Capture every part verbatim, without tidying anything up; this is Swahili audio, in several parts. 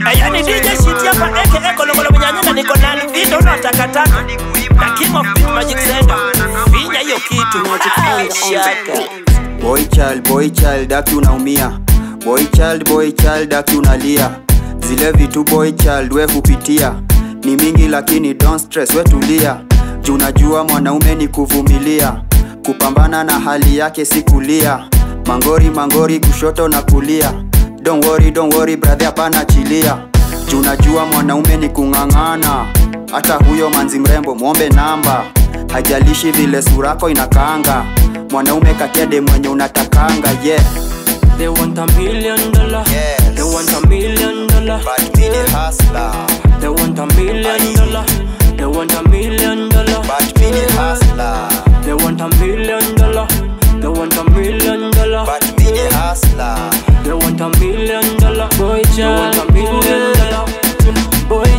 Yani D J shit hapa aka Kolongolo Mnyanyanga niko na video na takataka na King of Beat Magic Sender. Finya hiyo kitu Magic Sender. Boy child, boy child, aki unaumia. Boy child, boy child, aki unalia. Zile vitu boy child we hupitia ni mingi lakini don't stress we tulia. Juu najua mwanaume ni kuvumilia, kupambana na hali yake si kulia. Mangori mangori kushoto na kulia. Don't worry, don't worry brother, hapana chilia. Juu najua mwanaume ni kungangana. Hata huyo manzi mrembo muombe namba. Hajalishi vile surako inakaanga. Mwanaume kakede mwenye unatakanga, yeah. They want a million dollar, yes. They want a million dollar, but me the hustler. They want a million dollar, they want a million dollar, but me the hustler. They want a million dollar, they want a million dollar, but me the hustler. They want a million dollar, boy child, a million dollar, boy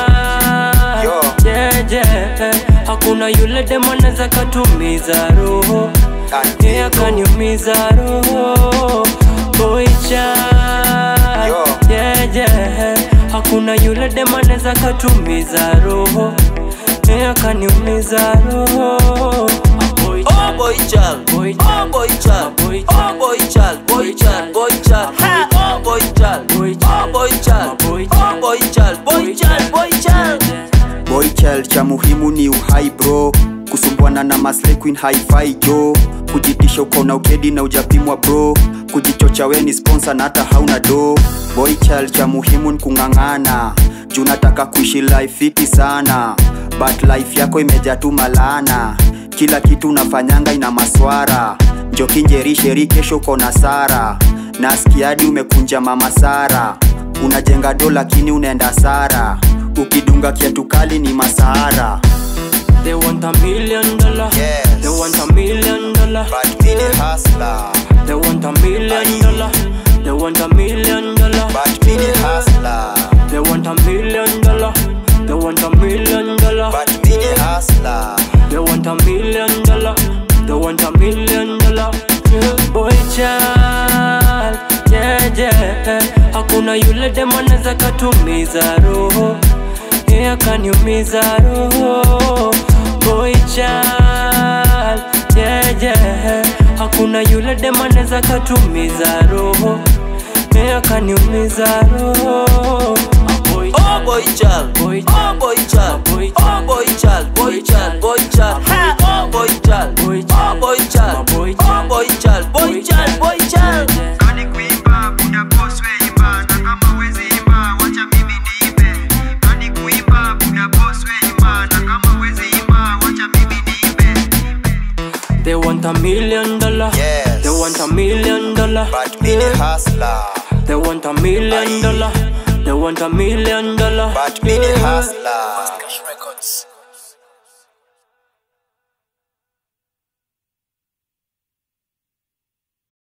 child. Yo. Yeah, yeah. Hakuna yule demoneza katumiza roho, yeah, kaniumiza roho, boy child. Yo. Yeah, yeah. Hakuna yule demoneza katumiza roho, yeah, kaniumiza roho. Oh boy child, Boy oh boy child, boy oh boy child, boy child, boy child, oh boy child, oh boy child, oh boy child, boy child, boy child. Boy child cha muhimu ni uhai bro. Kusumbuana na maslay queen hi-fi jo. Kujitisha uko na ukedi na ujapimwa bro. Kujichocha we ni sponsor na hata hauna do. Boy child cha muhimu ni kungangana. Juu nataka kuishi life fiti sana, but life yako imejaa tu malana. Kila kitu unafanyanga ina maswara. Njoki njeri sheri kesho kona sara. Nasikia hadi umekunja mama Sara. Unajenga do lakini unaenda sara. Ukidunga kiatu kali ni masahara. They want a million dollar, yes. They want a million dollar, but me the hustler. They want a million dollar, they want a million dollar, but me the hustler. They want a million dollar, they want a million dollar, but me the hustler. They want a million dollar, they want a million dollar, boy child. Yeah, yeah. Hakuna yule demoneza katumiza roho, yeah, kaniumiza roho, boy child. Yeah, yeah. Hakuna yule demoneza katumiza roho, yeah, kaniumiza roho. Oh boy child, Boy oh boy child, boy oh boy child, boy child, boy child, oh boy child, oh boy child, oh boy child, boy child, boy child. Kani kuimba kuna boss we imba, na kama wezi imba wacha mimi niimbe. Kani kuimba kuna boss we imba, na kama wezi imba wacha mimi niimbe. They want a million dollar, yes. They want a million dollar, but me the hustler. They want a million dollar, they want a million dollar, but me the hustler.